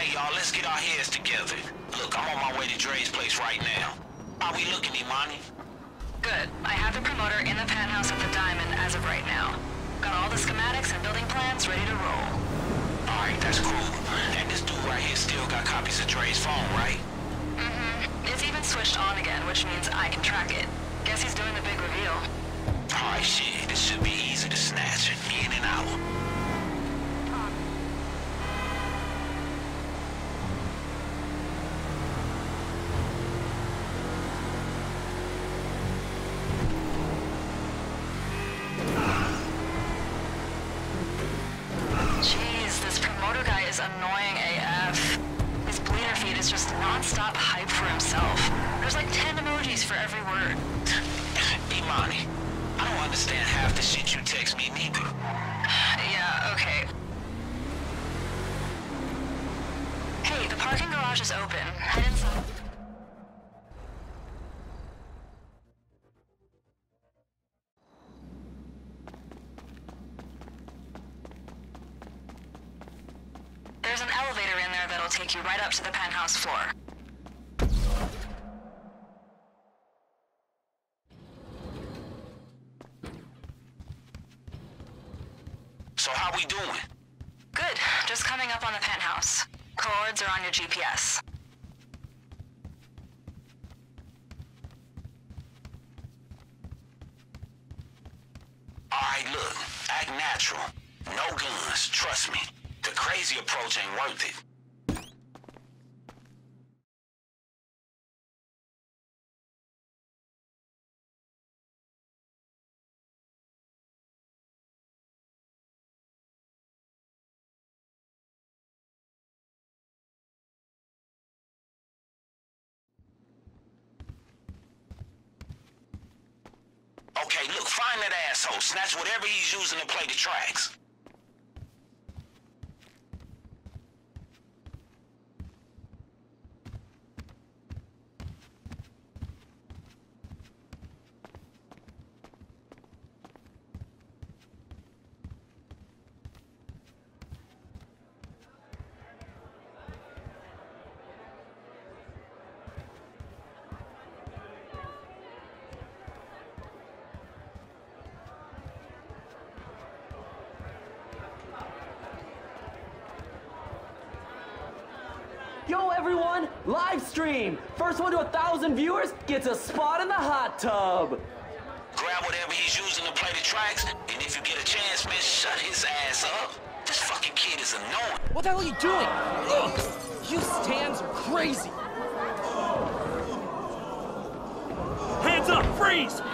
Okay, y'all, let's get our heads together. Look, I'm on my way to Dre's place right now. How we looking, Imani? Good. I have the promoter in the penthouse at the Diamond as of right now. Got all the schematics and building plans ready to roll. Alright, that's cool. And this dude right here still got copies of Dre's phone, right? Mm-hmm. It's even switched on again, which means I can track it. Guess he's doing the big reveal. Alright, shit. This should be easy to snatch in an hour. Jeez, this promoter guy is annoying AF. His bleeder feed is just non-stop hype for himself. There's like 10 emojis for every word. Imani, I don't understand half the shit you text me neither. Yeah, okay. Hey, the parking garage is open. Head inside. There's an elevator in there that'll take you right up to the penthouse floor. So how we doing? Good. Just coming up on the penthouse. Coords are on your GPS. Alright, look. Act natural. No guns. Trust me. The crazy approach ain't worth it. Okay, look, find that asshole. Snatch whatever he's using to play the tracks. Yo everyone, live stream! First one to 1,000 viewers gets a spot in the hot tub! Grab whatever he's using to play the tracks, and if you get a chance, man, shut his ass up. This fucking kid is annoying. What the hell are you doing? Ugh. You stands are crazy! Hands up! Freeze!